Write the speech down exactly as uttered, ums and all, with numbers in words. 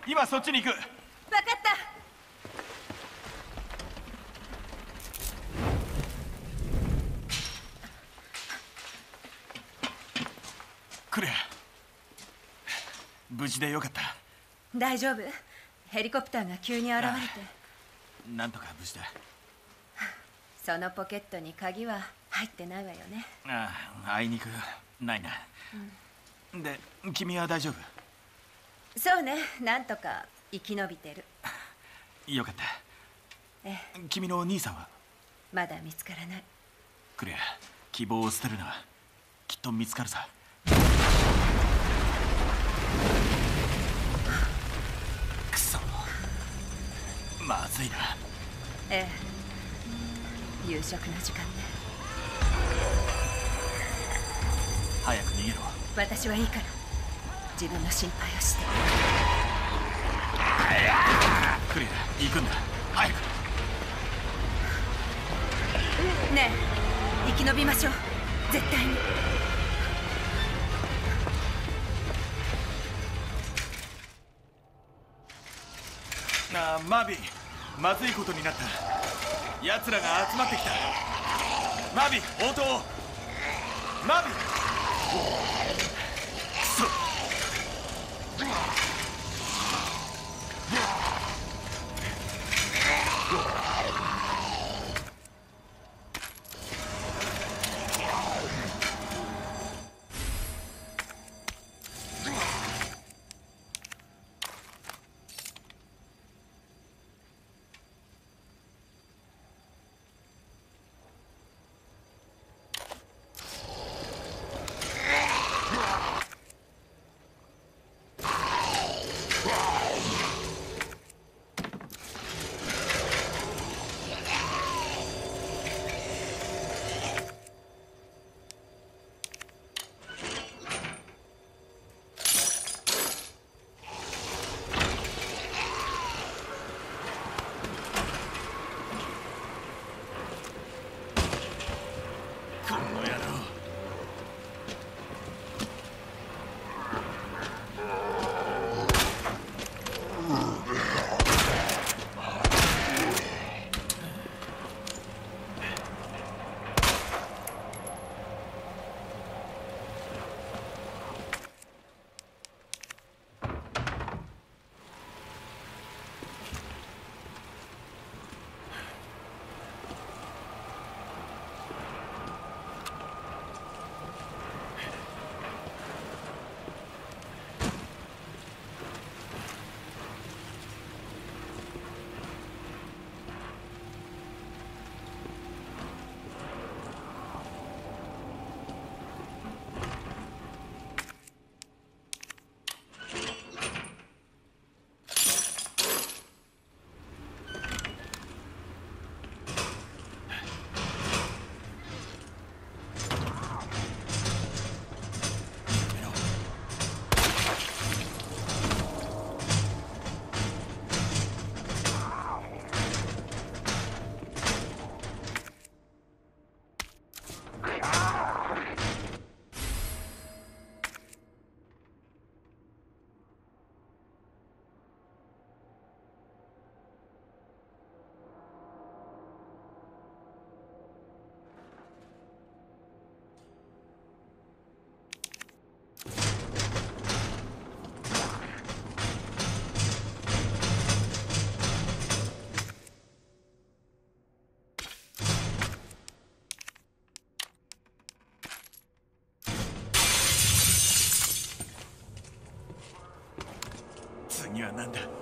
今そっちに行く。 分かった。 クレア、無事でよかった。 大丈夫。ヘリコプターが急に現れて。 なんとか無事だ。 そのポケットに鍵は入ってないわよね。 ああ、あいにくないな、うん、で君は大丈夫？ そうね、なんとか生き延びてる。 よかった。 ええ。 君のお兄さんは？ まだ見つからない。 クレア、希望を捨てるな。きっと見つかるさ。くそ、まずいな。 ええ、夕食の時間ね。 早く逃げろ。 私はいいから自分の心配をして。 クレア、行くんだ。早く。 ねえ、生き延びましょう、絶対に。 なあ、マービー、まずいことになった。奴らが集まってきた。マービー、応答を。マービー、くそ。次は何だ？